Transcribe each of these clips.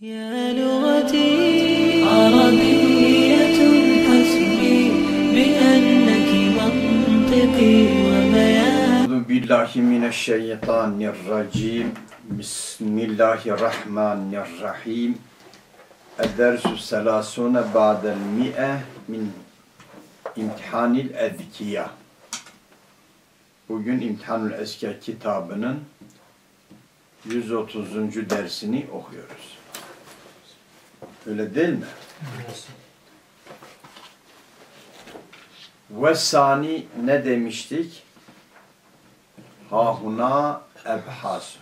يا لغتي عربية حسبي بأنك منطقي وبيان. أعوذ بالله من الشيطان الرجيم. بسم الله الرحمن الرحيم. الدرس الثلاثون بعد المئة من İmtihan-ı Ezkiya. Bugün İmtihan-ı Ezkiya kitabının 130. dersini okuyoruz. Öyle değil mi? Ve sani ne demiştik? Hahuna ebhasun.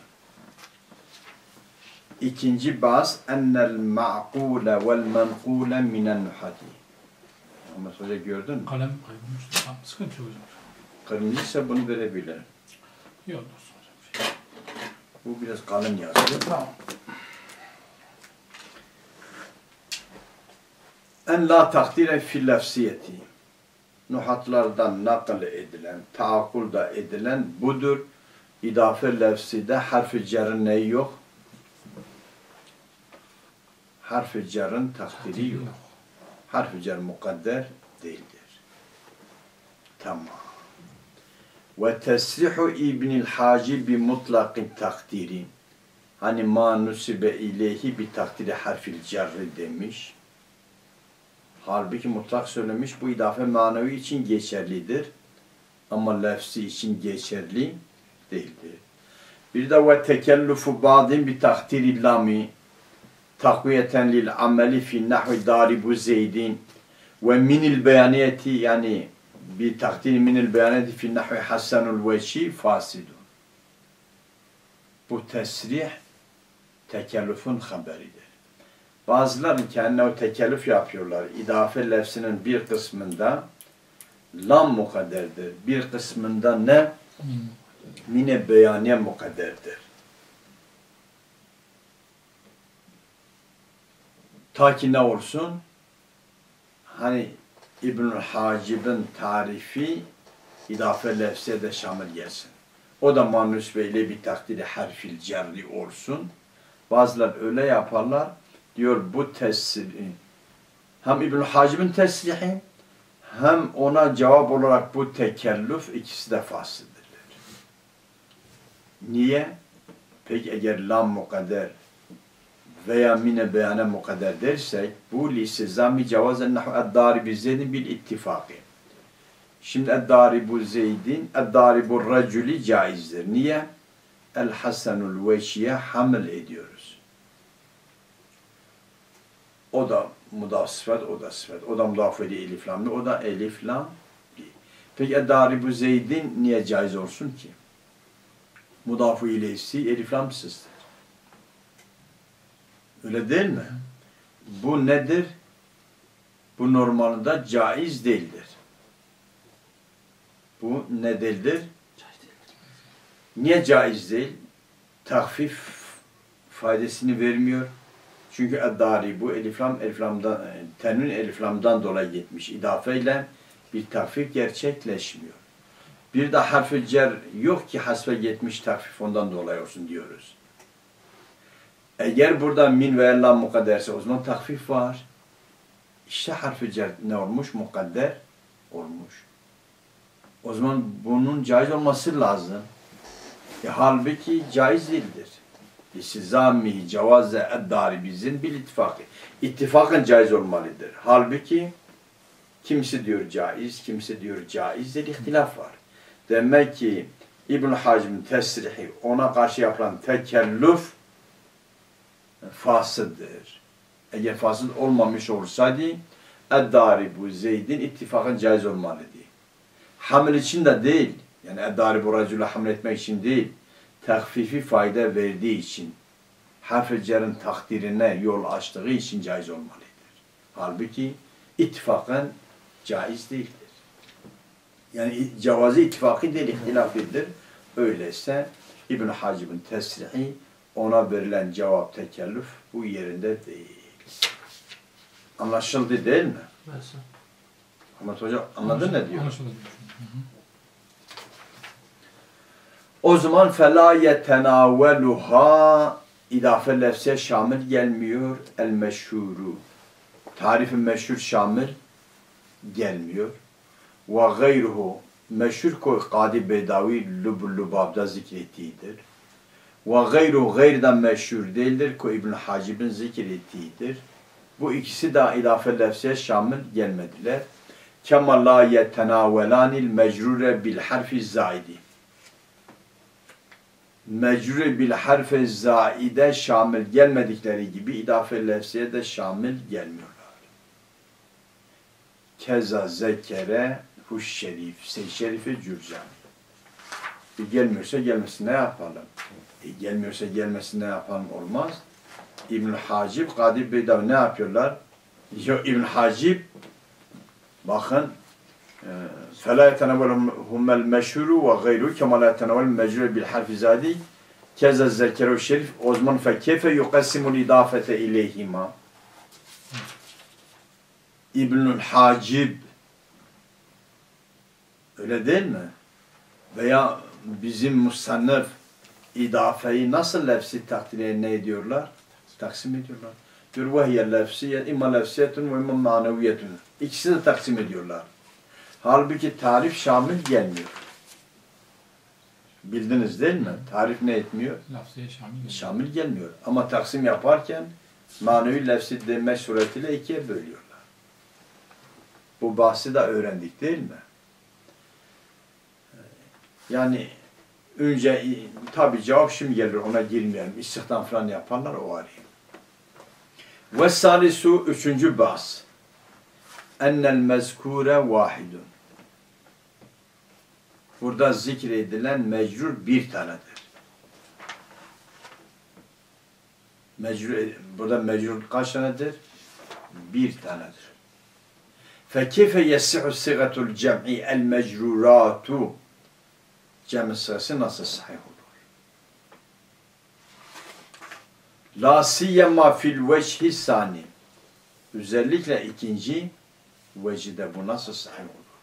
İkinci baz ennel ma'kule vel menkule minen nuhati. Ahmet Hoca gördün mü? Kalem kaybolmuştu. Tamam, sıkıntı yok hocam. Kırmızıysa bunu verebilirim. Yok olsun hocam. Bu biraz kalın yazıyor. Tamam. En la takdire fil lefsiyeti. Nuhatlardan nakl edilen, taakulda edilen budur. İdafe lefside harf-i cerrin neyi yok? Harf-i cerrin takdiri yok. Harf-i cer mukadder değildir. Tamam. Ve tesrihu İbnül Hacı bi mutlakın takdiri. Hani ma nusibe ileyhi bi takdiri harfil cerri demiş. Halbuki mutlak söylemiş, bu idafe manevi için geçerlidir. Ama lefsi için geçerli değildir. Bir de ve tekellufu ba'din bi takdiri lami takviyeten lil ameli fi nahvi daribu zeydin ve minil beyaniyeti yani bi takdiri minil beyaniyeti fi nahvi hasanul veçi fasidun. Bu tesrih tekellüfün haberidir. Bazıları kendine o tekellüf yapıyorlar. İdafe lefsinin bir kısmında lam mukadderdir. Bir kısmında ne? Mine beyaniye mukadderdir. Ta ki ne olsun? Hani İbnül Hacib'in tarifi idafe lefse de şamil gelsin. O da manus beyle bir takdiri harfil cerri olsun. Bazıları öyle yaparlar. Diyor bu tesrihi hem İbnül Hacib'in tesrihi hem ona cevap olarak bu tekellüf ikisi de fasıldır. Niye? Peki eğer lam mukadder veya mine beyane mukadder dersek bu lisizami cevazen nahu eddaribi zeydin bil ittifaki. Şimdi eddaribu zeydin eddaribu raculi caizdir. Niye? El hasenul veşiye hamil ediyoruz. O da mudaf sıfat, o da sıfat. O da mudaf eli elif lamlı, o da elif lam. Peki eddaribu zeydin niye caiz olsun ki? Mudafu ileyhsi elif lam sızdır. Öyle değil mi? Bu nedir? Bu normalde caiz değildir. Bu ne değildir? Niye caiz değil? Tahfif faydasını vermiyor. Çünkü eddaribu eliflamdan tenvin eliflamdan dolayı gitmiş. İdafeyle bir tahfif gerçekleşmiyor. Bir de harf-i cer yok ki hasfe gitmiş tahfif ondan dolayı olsun diyoruz. Eğer burada min ve lam mukadderse o zaman tahfif var. İşte harf-i cer ne olmuş? Mukadder olmuş. O zaman bunun caiz olması lazım. Halbuki caiz değildir. İstizamihi cevaze eddâribizin bil ittifakı. İttifakın caiz olmalıdır. Halbuki kimisi diyor caiz, kimisi diyor caizdir, ihtilaf var. Demek ki İbn-i Hacim'in tesrihi ona karşı yapılan tekellüf fasıldır. Eğer fasıl olmamış olsaydı eddâribu zeydin ittifakın caiz olmalıydı. Hamil için de değil, yani eddâribu racülü hamil etmek için değil, tahfifi fayda verdiği için, harf-i cer'in takdirine yol açtığı için caiz olmalıdır. Halbuki ittifakın caiz değildir. Yani cevazı ittifakı değil, ihtilafidir. Öyleyse İbn-i Hacib'in tesrihi ona verilen cevap tekellüf bu yerinde değil. Anlaşıldı değil mi? Evet. Ahmet Hoca anladın ne diyor? Anlaşıldı. O zaman فَلَا يَتَنَاوَلُهَا idafe lefse şamil gelmiyor. El meşhuru. Tarifi meşhur şamil gelmiyor. Ve gayruhu meşhur koy Kadi Beydavi Lubul Lubab'da zikrettiğidir. Ve gayru gayrdan meşhur değildir ki İbn Hacib'in zikrettiğidir. Bu ikisi de idafe lefse şamil gelmediler. Kema la yetenavelanil mecrure bil harfi zaidi. Mecrure bil harfi zaide şamil gelmedikleri gibi idafe lefseye de şamil gelmiyorlar. Keza zekere huş şerif, Seyyid Şerif-i Cürcani. Gelmiyorsa gelmesin ne yapalım? Gelmiyorsa gelmesin ne yapalım olmaz. İbn Hacib, Kadi Beydavi ne yapıyorlar? İbn Hacib bakın فَلَا يَتَنَوَلُهُمَّ الْمَشْهُرُ وَغَيْرُهُ كَمَا لَا يَتَنَوَلُ الْمَجْرُورُ بِالْحَرْفِ زَادِ كَذَا الذَّكَرُ الشَّرِيفُ O zaman فَكَيْفَ يُقَسِّمُ الْاِضَافَةَ اِلَيْهِمَا İbnül Hacib öyle değil mi? Veya bizim musannif idafeyi nasıl lefsi takdir ne ediyorlar? Taksim ediyorlar. Diyor vehye lefsiye, imma lefsiyetun ve imma maneviyetun. İkisini de taksim ediyorlar. Halbuki tarif şamil gelmiyor. Bildiniz değil mi? Tarif ne etmiyor? Lafzıya şamil gelmiyor. Şamil gelmiyor. Ama taksim yaparken manevi lefsi demek suretiyle ikiye bölüyorlar. Bu bahsi de öğrendik değil mi? Yani önce tabi cevap şimdi gelir ona girmeyelim. İstihdam falan yaparlar o arayayım. Ve salisu üçüncü bahs. Ennel mezkure vahidun. Burada zikredilen mecrur bir tanedir. Burada mecrur kaç tanedir? Bir tanedir. فَكَيْفَ يَسِعُ سِغَةُ الْجَمْعِ الْمَجْرُورَاتُ Cem-i sırası nasıl sahih olur? La siyema fil vechhi sani. Özellikle ikinci vecide bu nasıl sahih olur?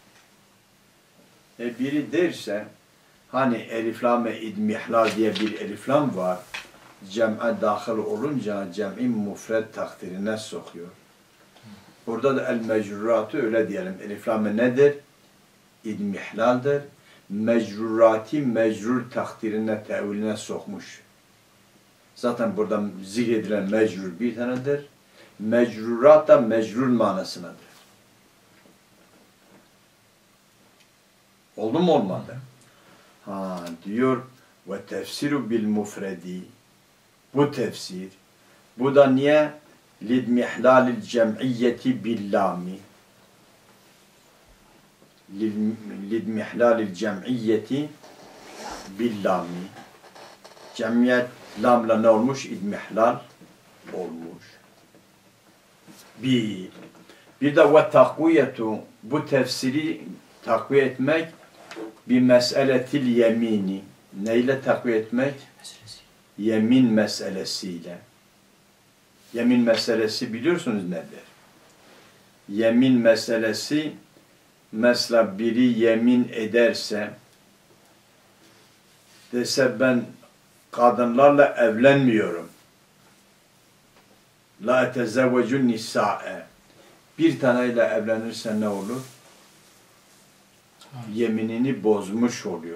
Biri derse hani eliflam ve idmihlal diye bir eliflam var. Cem'e dahil olunca cem'in mufred takdirine sokuyor. Burada da el mecruratı öyle diyelim. Eliflam nedir? İdmihlaldir. Mecrurati mecrur takdirine, teviline sokmuş. Zaten burada zikredilen mecrur bir tanedir. Mecrurat da mecrur manasındadır. Oldu mu olmadı? Diyor ve tefsiru bil mufredi. Bu tefsir. Bu da niye? Lidmihlalil cem'iyyeti billami. Lidmihlalil cem'iyyeti billami. Cemiyet lamla ne olmuş? İdmihlal olmuş. Bir de ve takviyetu. Bu tefsiri takviye etmek bir meseletil yemini. Neyle takviye etmek? Yemin meselesiyle. Yemin meselesi biliyorsunuz nedir? Yemin meselesi mesela biri yemin ederse dese ben kadınlarla evlenmiyorum. La etezevvecun nisa'e. Bir taneyle evlenirse ne olur? Yeminini bozmuş oluyor.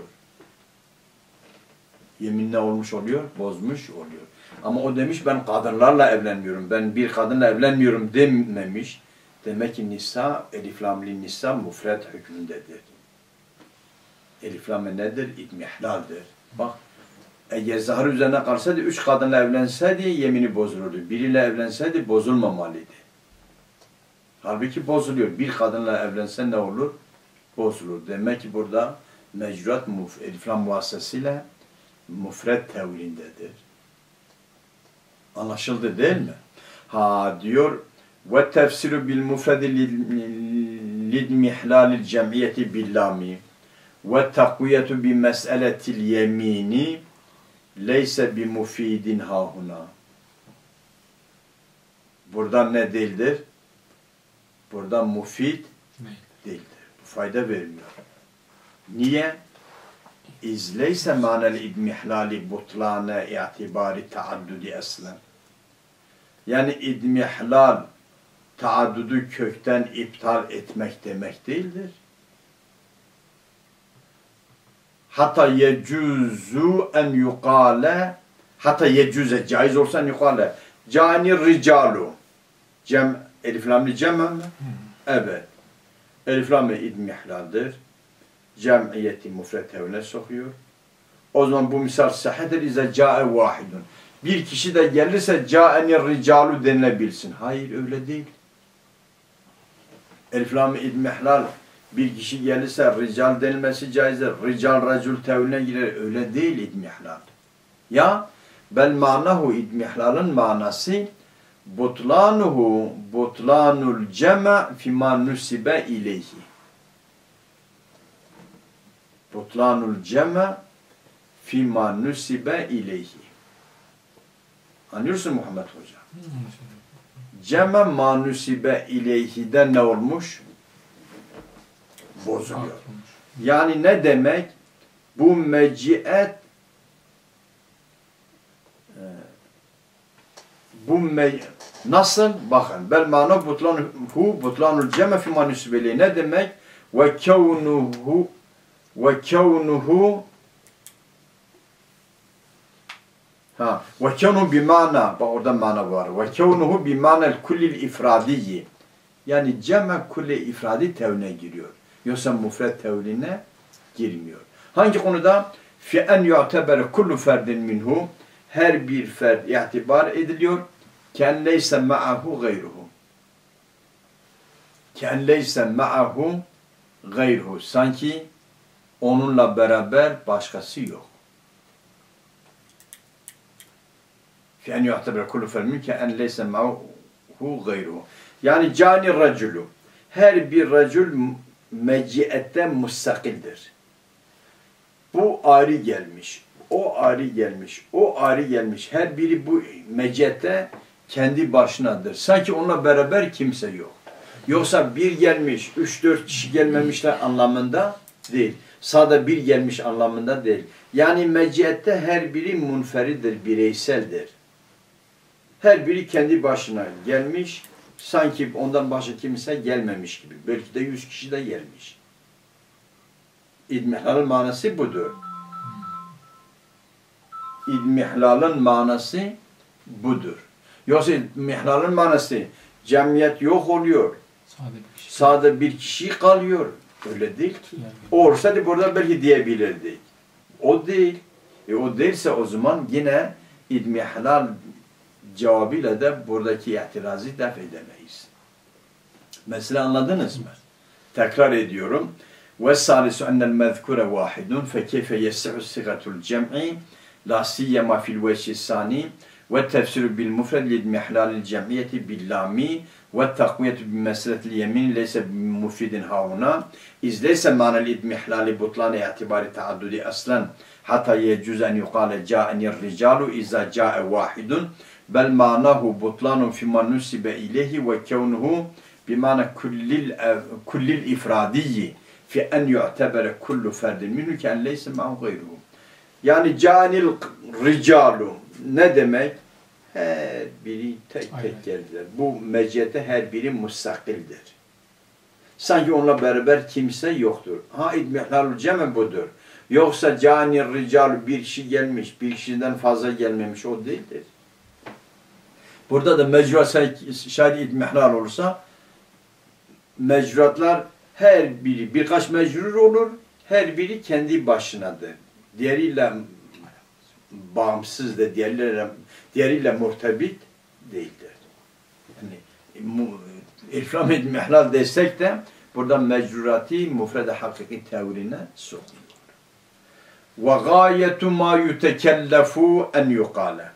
Yemin ne olmuş oluyor? Bozmuş oluyor. Ama o demiş ben kadınlarla evlenmiyorum. Ben bir kadınla evlenmiyorum dememiş. Demek ki nisa, eliflamli nisa mufred hükmündedir. Eliflamı nedir? İdmihlaldir. Bak, eğer zahar üzerine kalsaydı, 3 kadınla evlenseydi yemini bozulurdu. Biriyle evlenseydi bozulmamalıydı. Halbuki bozuluyor. Bir kadınla evlense ne olur? Bozulur. Demek ki burada mecruat eliflam vasıtasıyla mufred tevilindedir. Anlaşıldı değil mi? Diyor ve tefsiru bil mufredi lidmihlalil cem'iyeti billami ve takviyetu bi mes'eletil yemini leyse bi mufidin hahuna. Buradan ne değildir? Buradan mufid değildir. Bu fayda vermiyor. Niye? izleyse manel idmihlali butlane itibari taaddudi aslen. Yani idmihlal taaddudu kökten iptal etmek demek değildir. Hatta yecuzu en yukale, hatta yecuze caiz olsa en yukale cani ricalu cem elif lamli cem'e mi? Evet. Elif lamli idmihlaldir. Cem'iyeti mufret evine sokuyor. O zaman bu misal sahihtir. İze ca'e vahidun. Bir kişi de gelirse ca'eni ricalu denilebilsin. Hayır öyle değil. Elif lamli idmihlal bir kişi gelirse rical denilmesi caizdir. Rical racul tevhine girer. Öyle değil idmihlal. Ya bel manahu idmihlalın manası butlanuhu butlanul cema fima nusibe ileyhi. Butlanul cema fima nusibe ileyhi. Anlıyorsun Muhammed Hoca? Cema ma nusibe ileyhi'de ne olmuş? Bozuluyor. Yani ne demek? Bu meciyet nasıl? Bakın. Bel mana butlanul cema fi manusibeli. Ne demek? Ve kevnuhu ve kevnuhu bi mana. Bak orada mana var. Ve kevnuhu bi mana'l kullil ifradiyyi. Yani cema kulli ifradi tevhine giriyor. Yoksa mufret tevhine girmiyor. Hangi konuda? Fi en yu'tebere kullu ferdin minhu. Her bir ferd itibar ediliyor. Ken leyse ma'ahu gayruhu. Ken leyse ma'ahu gayruhu. Sanki onunla beraber başkası yok. Fi en yu'tebere kullu ferdin minhu ken leyse ma'ahu gayruhu. Yani cani raculu. Her bir racul meciyetten mustakildir. Bu ayrı gelmiş. O ayrı gelmiş. O ayrı gelmiş. Her biri bu meciyette kendi başınadır. Sanki onunla beraber kimse yok. Yoksa bir gelmiş, 3-4 kişi gelmemişler anlamında değil. Sadece bir gelmiş anlamında değil. Yani meciyette her biri munferidir, bireyseldir. Her biri kendi başına gelmiş. Sanki ondan başka kimse gelmemiş gibi. Belki de 100 kişi de gelmiş. İdmihlal'ın manası budur. İdmihlal'ın manası budur. Yoksa İdmihlal'ın manası cemiyet yok oluyor. Sadece bir kişi kalıyor. Öyle değil ki. O olsaydı burada belki diyebilirdik. O değil. O değilse o zaman yine İdmihlal cevabıyla da buradaki itirazı def edemeyiz. Mesela anladınız mı? Tekrar ediyorum. وَالسَّالِسُ أَنَّ الْمَذْكُرَ وَاحِدٌ فَكَيْفَ يَسِعُ الصِّغَةُ الْجَمْعِ لَا سِيَّمَا فِي الْوَجْهِ الثَّانِي وَالتَّفْسِرُ بِالْمُفْرَدِ لِإِدْمِحْلَالِ الْجَمْعِيَّةِ بِاللَّامِ وَالتَّقْوِيَةُ بِمَسْأَلَةِ الْيَمِينِ لَيْسَ بِمُفْرِدٍ هَاهُنَا إِذْ لَيْسَ مَعْنَى الْإِدْمِحْلَالِ بُطْلَانِ اعْتِبَارِ التَّعَدُّدِ أَصْلًا حَتَّى يَجُوزُ أَنْ يُقَالَ جَاءَنِي الرِّجَالُ إِذَا جَاءَ وَاحِدٌ بَلْ مَعْنَاهُ بُطْلَانٌ فِيمَا نُسِبَ إِلَيْهِ وَكَوْنُهُ بِمَعْنَى كُلِّ الْإِفْرَادِيِّ fi en yu'tebere kullu ferdin minhu ken leyse ma'hu gayruhu. Yani canil ricalu ne demek? Her biri tek tek geldiler. Bu meciyete her biri mustakildir. Sanki onunla beraber kimse yoktur. Ha idmihlalul ceme budur. Yoksa canil ricalu bir kişi gelmiş, bir kişiden fazla gelmemiş o değildir. Burada da mecruat şayet idmihlal olursa mecruatlar her biri birkaç mecrur olur, her biri kendi başınadır. Diğeriyle bağımsızdır, diğeriyle murtebit değildir. Yani İfram idmihlal desek de burada mecrurati mufrede hakiki tevrine sokuyor. Ve gayetu ma yutekellefu en yukale.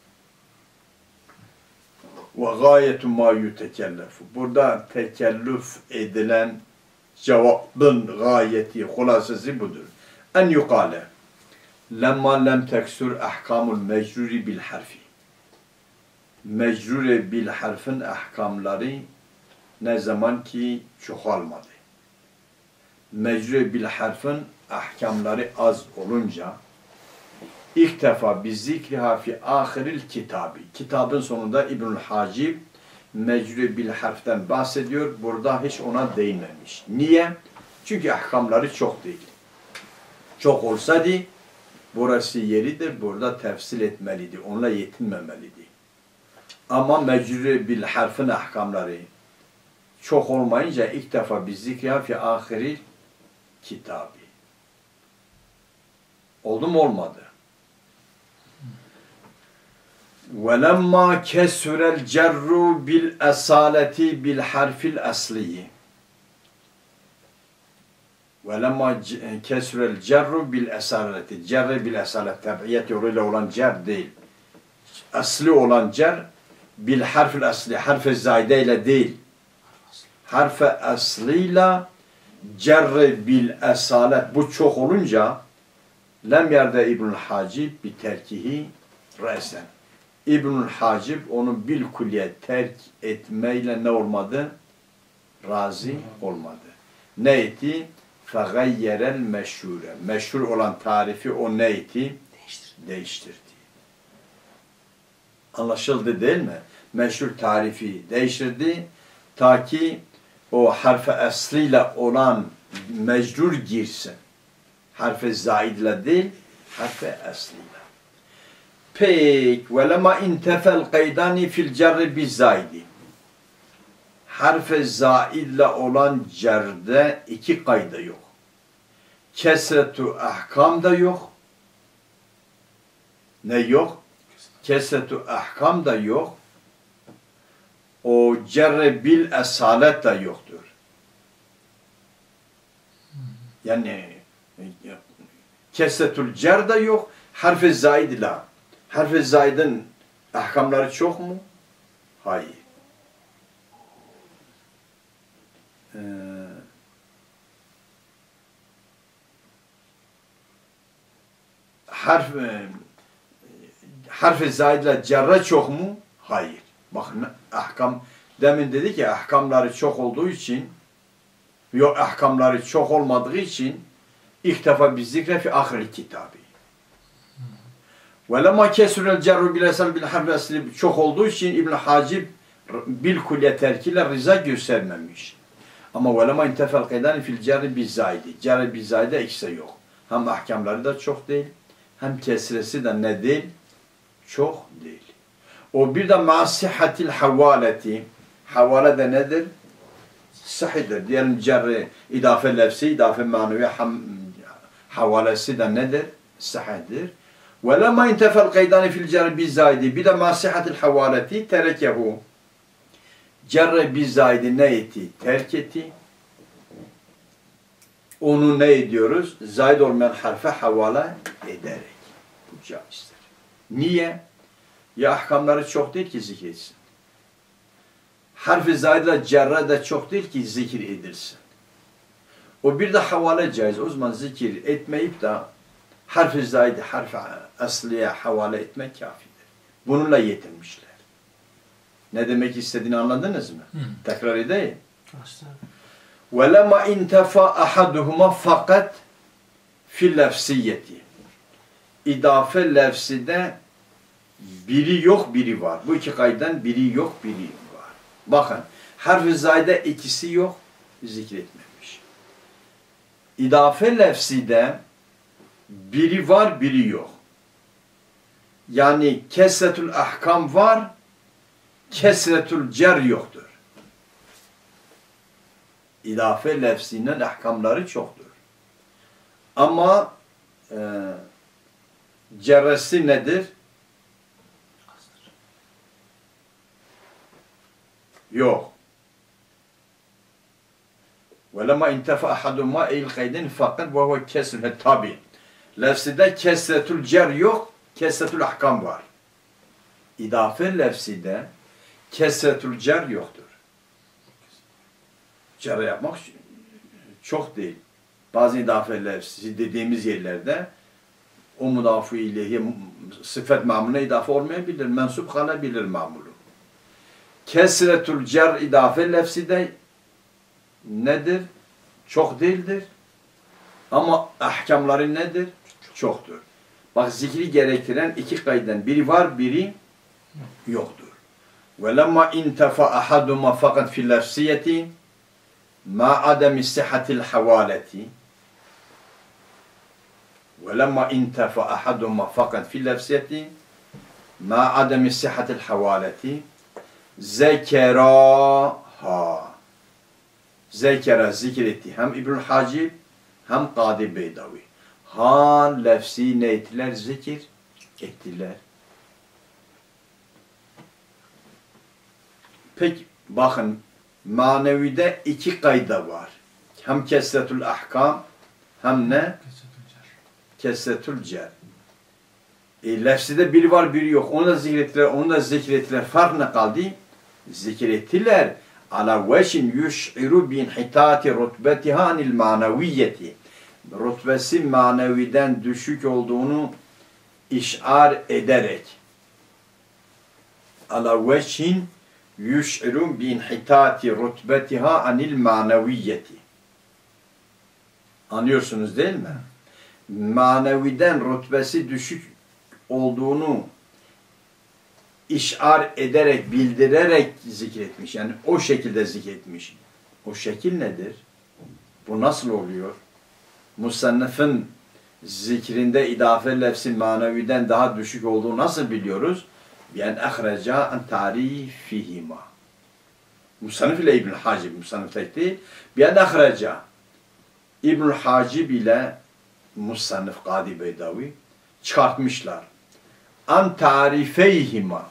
Ve gayetu ma yutekellefu. Burada tekellüf edilen cevabın gayeti, hulasesi budur. En yukale. Lemma lem teksur ahkamul mecruri bil harfi. Mecruri bil harfin ahkamları ne zaman ki çoğalmadı. Mecruri bil harfin ahkamları az olunca ilk defa bi zikriha fi ahiril kitabı. Kitabın sonunda İbnül Hacib mecrü bil harften bahsediyor. Burada hiç ona değinmemiş. Niye? Çünkü ahkamları çok değil. Çok olsaydı burası yeridir. Burada tefsil etmeliydi. Onunla yetinmemeliydi. Ama mecrü bil harfin ahkamları çok olmayınca ilk defa bi zikriha fi ahiril kitabı. Oldu mu olmadı? وَلَمَّا كَسُرَ الْجَرُّ بِالْأَصَالَةِ بِالْحَرْفِ الْأَصْلِيِّ وَلَمَّا كَسُرَ الْجَرُّ بِالْأَصَالَةِ Cerre bil-esalet tabiiyet yoluyla olan cer değil. Asli olan cer bil harfil asli, harf-i zaide ile değil. Harf-i aslıyla cerre bil-esalet bu çok olunca lem yerde İbnül Hacib bi terkihi re'sen. İbnül Hacib onu bil külliye terk etmeyle ne olmadı? Razı olmadı. Ne etti? Fegayyerel meşhure. Meşhur olan tarifi o ne etti? Değiştirdi. Anlaşıldı değil mi? Meşhur tarifi değiştirdi. Ta ki o harf-i aslıyla olan mecrur girsin. Harf-i zaidle değil, harf-i aslıyla. Peki, وَلَمَا اِنْتَفَ الْقَيْدَانِ فِي الْجَرِّ بِالزَّائِدِ Harf-i zaidle olan cerde iki kayda yok. Kesretu ahkam da yok. Ne yok? Kesretu ahkam da yok. O cerre bil esalet de yoktur. Yani kesretul cer de yok. Harf-i zaid ile. Harf-i zaidin ahkamları çok mu? Hayır. Harf-i zaid ile cerre çok mu? Hayır. Bakın ahkam demin dedi ki ahkamları çok olduğu için yok ahkamları çok olmadığı için ilk defa bir zikre fi ahir kitabı. وَلَمَا كَسُرَ الْجَرُّ بِالْاَسَلْ بِالْحَرْفِ asli çok olduğu için İbn Hacib bil kulliye terkiyle rıza göstermemiş. Ama وَلَمَا اِنْتَفَ الْقَيْدَانِ فِي الْجَرِّ بِالزَّائِدِ Cer bizzayide ikisi yok. Hem ahkamları da çok değil, hem kesresi de ne değil? Çok değil. O bir de masihatil havaleti. Havale de nedir? Sahidir. Diyelim cerri idafe lefsi, idafe manevi havalesi de nedir? Sahidir. وَلَمَا اِنْتَفَ الْقَيْدَانِ فِي الْجَرِّ بِالزَّائِدِ Bir de masihatil havaleti terekehu. Cerre bizzayidi ne etti? Terk etti. Onu ne ediyoruz? Zaid olmayan harfe havale ederek. Bu caizdir. Niye? Ya ahkamları çok değil ki zikretsin. Harf-i zaid ile cerre de çok değil ki zikir edilsin. O bir de havale caiz. O zaman zikir etmeyip de harf-i zaid, harf-i asliye havale etmek kafidir. Bununla yetinmişler. Ne demek istediğini anladınız mı? Tekrar edeyim. وَلَمَا اِنْتَفَى أَحَدُهُمَا fakat fil lefsiyeti. İdafe lefside biri yok, biri var. Bu iki kayden biri yok, biri var. Bakın, harf-i zaide ikisi yok, zikretmemiş. İdafe lefside biri var, biri yok. Yani kesretul ahkam var, kesretul cer yoktur. İdafe lefzinin ahkamları çoktur. Ama cerresi nedir? Yok. وَلَمَا اِنْتَفَ أَحَدُمَا اِلْ قَيْدٍ فَقَدْ وَهُوَ كَسْرُ tabi. Lefzide kesretul cer yok, kesretul ahkam var. İdafe lefzide kesretul cer yoktur. Cerre yapmak çok değil. Bazı idafe lefzi dediğimiz yerlerde o mudafu ileyhi sıfat mamuluna idafe olmayabilir. Mensup kalabilir mamulu. Kesretul cer idafe lefzi de nedir? Çok değildir. Ama ahkamları nedir? Çoktur. Bak zikri gerektiren iki kayden biri var, biri yoktur. وَلَمَّا اِنْتَفَ أَحَدُمَا فَقَدْ فِي الْلَفْسِيَةِ مَا عَدَمِ الصِّحَّةِ الْحَوَالَةِ وَلَمَّا اِنْتَفَ أَحَدُمَا فَقَدْ فِي الْلَفْسِيَةِ مَا عَدَمِ الصِّحَّةِ الْحَوَالَةِ zekeraha. Zekera zikretti. Hem İbnül Hacib hem Kadi Beydavi. Han lefsi ne ettiler? Zikir ettiler. Peki bakın manevide iki kayda var. Hem kesretül ahkam hem ne? Kesretül cer. Lefside biri var biri yok. Onu da zikrettiler, onu da zikrettiler. Fark ne kaldı? Zikrettiler. Ala veşin yuş'iru binhitati rutbetiha anil maneviyeti. Rutbesi maneviden düşük olduğunu işar ederek. Ala veşin yuş'iru binhitati rutbetiha anil maneviyeti. Anlıyorsunuz değil mi? Maneviden rutbesi düşük olduğunu işar ederek, bildirerek zikretmiş. Yani o şekilde zikretmiş. O şekil nedir? Bu nasıl oluyor? Musannif'in zikrinde idafe lefsi maneviden daha düşük olduğunu nasıl biliyoruz? Yani ahreca an tarifihima. Musannif ile İbnül Hacib, Musannif tek değil. Yani ahreca İbnül Hacib ile Musannif Kadi Beydavi çıkartmışlar. An tarifeyhima.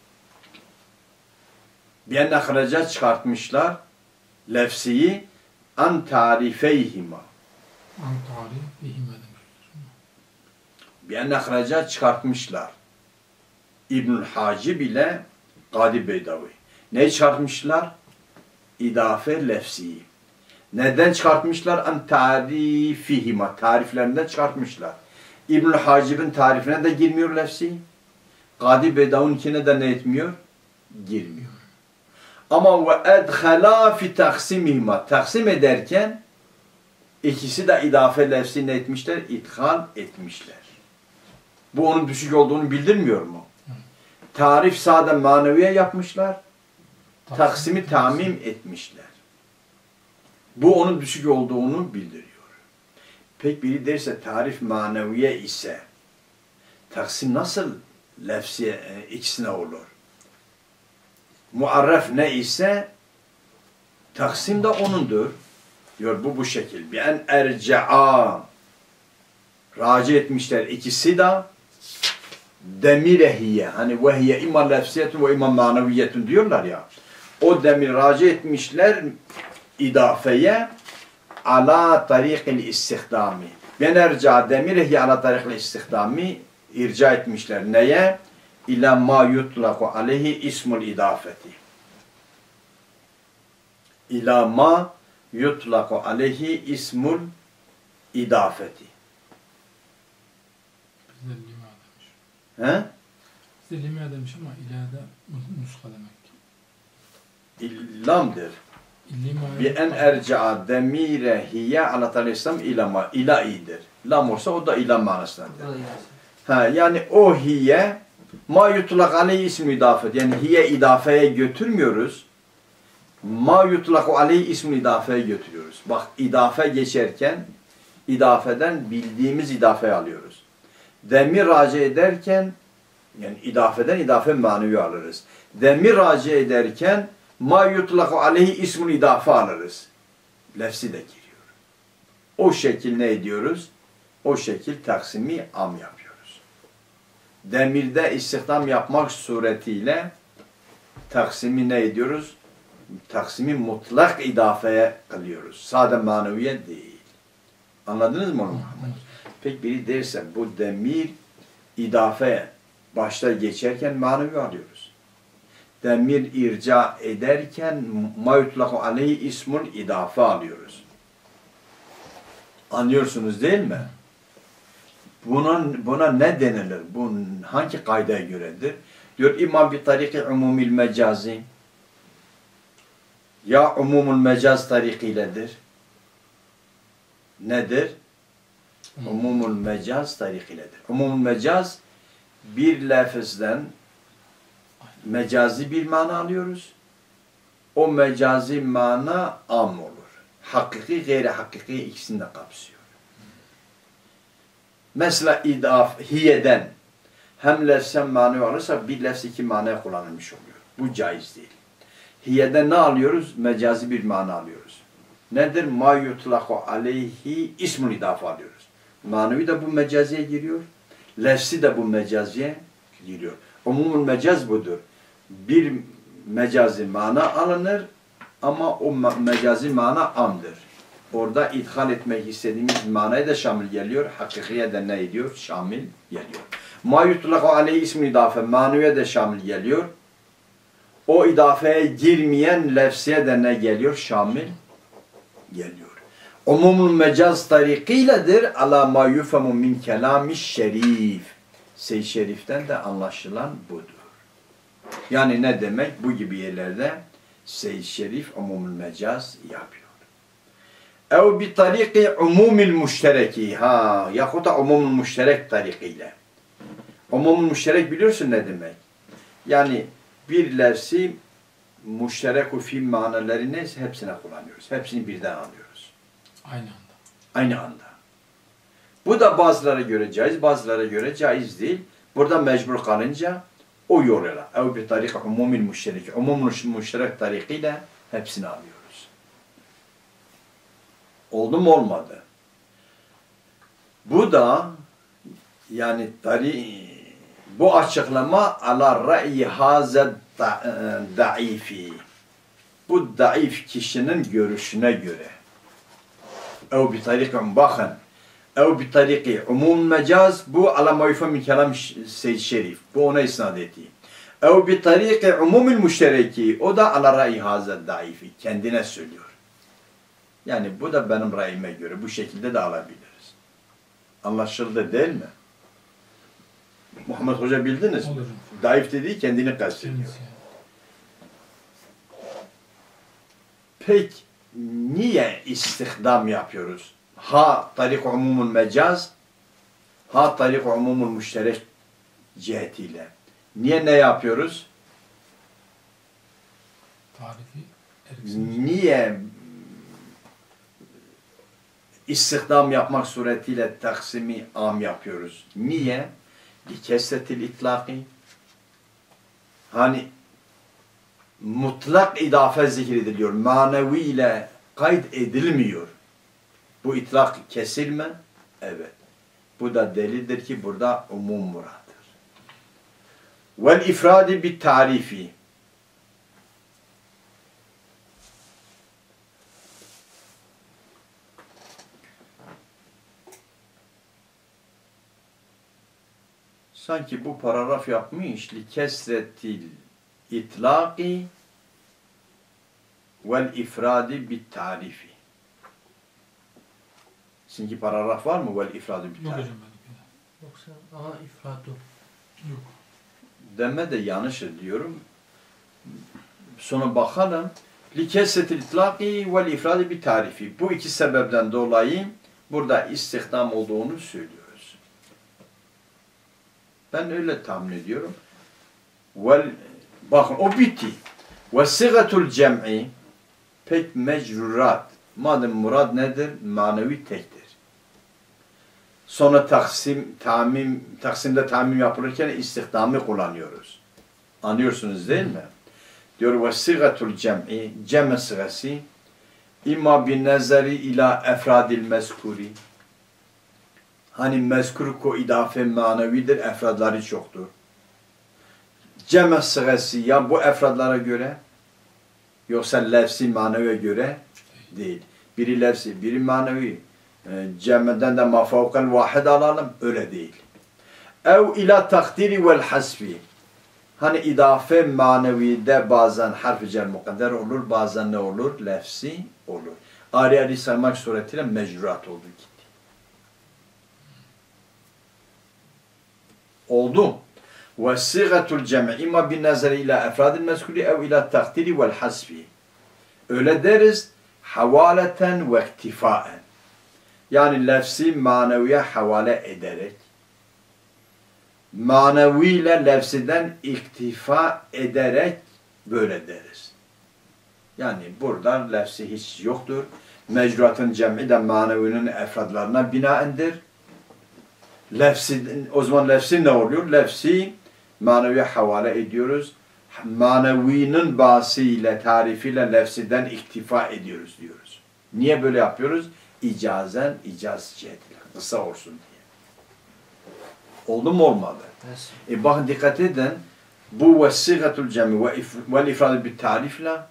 Bir akhraca çıkartmışlar lefsiyi an tarifeyhima. An tarifeyhima demiştir. Bir akhraca çıkartmışlar. İbnül Hacib ile Kadi Beydavi. Ne çıkartmışlar? İdafe lefsiyi. Neden çıkartmışlar? An tarifihima. Tariflerinden çıkartmışlar. İbnül Hacib'in tarifine de girmiyor lefsi. Kadi Beydavi'ninkine de ne etmiyor? Girmiyor. Ama ve edhala fi taksimihima. Taksim ederken ikisi de idafe lefsi ne etmişler? İdhal etmişler. Bu onun düşük olduğunu bildirmiyor mu? Tarif sade maneviye yapmışlar. Taksimi tamim etmişler. Bu onun düşük olduğunu bildiriyor. Pek biri derse tarif maneviye ise taksim nasıl lefsiye ikisine olur? Muarref ne ise taksim de onundur. Diyor bu şekil. Bir erca'a raci etmişler ikisi de demirehiye. Hani vehiye imma lefsiyetun ve imma maneviyetun diyorlar ya. O demir raci etmişler idafeye ala tarikil istihdami. Ben erca demirehiye ala tarikil istihdami irca etmişler. Neye? İlâ mâ yutlaku aleyhi ismul idafeti. İlâ mâ yutlaku aleyhi ismul idafeti. Bizde lima demiş. He? Bizde lima demiş ama ileride nuska demek. İllamdır. Lima Bi en erca'a demire hiye ala tarikil islam ilama. İla iyidir. Lam olsa o da ilam manasındadır. Ha, yani o hiye ma yutlak aleyhi ismi idafet. Yani hiye idafeye götürmüyoruz. Ma yutlaku aleyhi ismi idafeye götürüyoruz. Bak idafe geçerken idafeden bildiğimiz idafeyi alıyoruz. Demir raci ederken yani idafeden idafe manevi alırız. Demir raci ederken ma yutlaku aleyhi ismi idafe alırız. Lefsi de giriyor. O şekil ne ediyoruz? O şekil taksimi am yapıyoruz. Demirde istihdam yapmak suretiyle taksimi ne ediyoruz? Taksimi mutlak idafeye kılıyoruz. Sade maneviye değil. Anladınız mı onu? Pek biri derse bu demir idafeye başta geçerken manevi alıyoruz. Demir irca ederken ma yutlaku aleyhi ismul idafe alıyoruz. Anlıyorsunuz değil mi? Buna ne denilir? Bu hangi kaydaya göredir? Diyor imam bi tariki umumil mecazi. Ya umumul mecaz tarikiyledir. Nedir? Umumul mecaz tarikiledir. Umumul mecaz bir lafızdan mecazi bir mana alıyoruz. O mecazi mana am olur. Hakiki, gayri hakiki ikisini de kapsıyor. Mesela hiyeden hem lefzen mana alırsa bir lefz iki manaya kullanılmış oluyor. Bu caiz değil. Hiyeden ne alıyoruz? Mecazi bir mana alıyoruz. Nedir? Ma yutlaku aleyhi ismul idafe alıyoruz. Manevi de bu mecaziye giriyor. Lefzi de bu mecaziye giriyor. Umumul mecaz budur. Bir mecazi mana alınır ama o mecazi mana amdır. Orada idhal etmek istediğimiz manaya da şamil geliyor. Hakikiye de ne ediyor? Şamil geliyor. Ma yutlaku aleyhi ismul idafe maneviye de şamil geliyor. O idafeye girmeyen lefziye de ne geliyor? Şamil geliyor. Umumul mecaz tarikiyledir. Ala ma yufemu min kelami şerif. Seyyid Şerif'ten de anlaşılan budur. Yani ne demek? Bu gibi yerlerde Seyyid Şerif umumul mecaz yapıyor. Ev bi tariki umumil müştereki. Yahut da umumul müşterek tarikiyle. Umumul müşterek biliyorsun ne demek? Yani bir lefzi müşterek-u fi manaları neyse hepsine kullanıyoruz. Hepsini birden alıyoruz. Aynı anda. Aynı anda. Bu da bazılara göre caiz, bazılara göre caiz değil. Burada mecbur kalınca o yolla. Ev bir tariki umumil müşterek. Umumul müşterek tarikiyle hepsini alıyoruz. Oldu mu olmadı. Bu da yani bu açıklama ala ra'yi hazed daifi. Bu daif kişinin görüşüne göre. Ev bi tarikim bakın. Ev bi tariki umum mecaz bu ala mayufa min kelam Seyyid Şerif. Bu ona isnad etti. Ev bi tariki umumil müştereki. O da ala ra'yi hazed daifi. Kendine söylüyor. Yani bu da benim ra'yime göre. Bu şekilde de alabiliriz. Anlaşıldı değil mi? Muhammed Hoca bildiniz mi? Daif dediği kendini kastediyor. Peki niye istihdam yapıyoruz? Ha tarik umumul mecaz, ha tarik umumul müşterek cihetiyle. Niye ne yapıyoruz? Niye istihdam yapmak suretiyle taksimi am yapıyoruz? Niye? Likesretil itlaki. Hani mutlak idafe zikrediliyor. Maneviyle kayıt edilmiyor. Bu itlak kesilme? Evet. Bu da delildir ki burada umum muradır. Vel ifradi bit tarifi. Sanki bu paragraf yapmış li kesretil itlaqi vel ifradi bit tarifi. Sizinki paragraf var mı? Vel ifradi bit tarifi. Yok hocam ben. Yoksa ifradu. Yok. Deme de yanlış diyorum. Sonra bakalım. Li kesretil itlaqi vel ifradi bit tarifi. Bu iki sebepten dolayı burada istihdam olduğunu söylüyoruz. Ben öyle tahmin ediyorum. Bakın o bitti. Ve sigatul cem'i pek mecrurat. Madem murad nedir? Manevi tektir. Sonra taksimde tamim yapılırken istihdamı kullanıyoruz. Anlıyorsunuz değil mi? Diyor ve sigatul cem'i cem sigası imma bin nazari ila efradil mezkuri. Hani mezkur ko idafe manevidir, efradları çoktur. Cem sigası ya bu efradlara göre yoksa lefsi maneviye göre değil. Biri lefsi, biri manevi. Cem'den de mafavkal vahid alalım, öyle değil. Ev ila takdiri vel hasfi. Hani idafe manevide bazen harf-i cer mukadder olur, bazen ne olur? Lefsi olur. Ari ari saymak suretiyle mecrurat oldu gitti. Oldu. Ve sigatul cem'i imma bin nazari ila efradil mezkuri ev ila takdiri vel hasfi. Öyle deriz havaleten ve iktifaen. Yani lefzi maneviye havale ederek, maneviyle lefziden iktifa ederek böyle deriz. Yani burada lefzi hiç yoktur. Mecruatın cem'i de manevinin efradlarına binaendir. Lefzi, o zaman lefzi ne oluyor? Lefzi maneviye havale ediyoruz. Manevinin bahsiyle, tarifiyle lefziden iktifa ediyoruz diyoruz. Niye böyle yapıyoruz? İcazen, icaz cihetiyle. Kısa olsun diye. Oldu mu olmadı? Bakın dikkat edin. Bu vesigatul cemi vel ifrad bir tarifle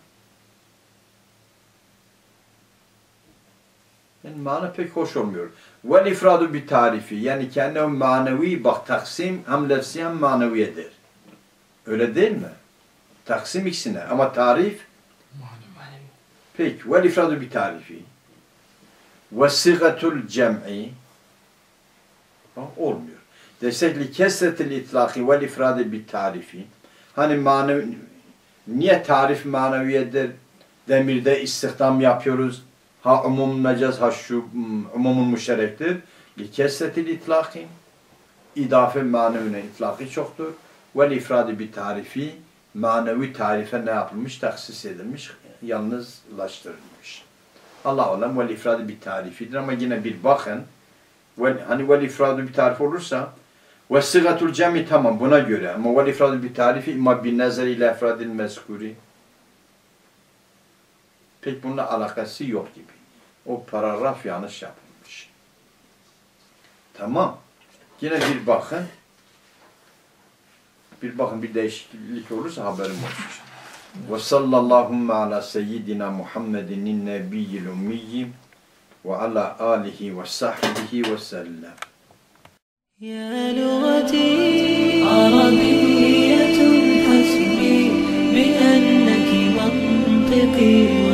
yani mana pek hoş olmuyor. Vel ifradu bir tarifi yani kendi manevi bak taksim hem lefsi hem maneviyedir. Öyle değil mi? Taksim ikisine ama tarif Manevi. peki vel ifradu bir tarifi vesigatul cem'i olmuyor. Desek li kesretil itlaki vel ifradi bir tarifi. Hani manevi, niye tarif maneviyedir? Demirde istihdam yapıyoruz. Ha umum mecaz, ha şu umumun müşterektir. Li kesretil itlaki. İdafe manevine itlaki çoktur. Vel ifradi bir tarifi. Manevi tarife ne yapılmış? Taksis edilmiş. Yalnızlaştırılmış. Allah alem vel ifradi bir tarifidir ama yine bir bakın. Hani vel ifradi bir tarif olursa ve sıgatul cemi tamam buna göre ama vel ifradu bir tarifi imma bin nazari ile efradil mezkuri pek bununla alakası yok gibi. O paragraf yanlış yapılmış. Tamam. Yine bir bakın. Bir değişiklik olursa haberim olsun. Ve sallallahu ala seyyidina Muhammedin nebiyyil ummiyyi ve ala alihi ve sahbihi ve sellem. يا لغتي عربية حسبي بأنك منطقي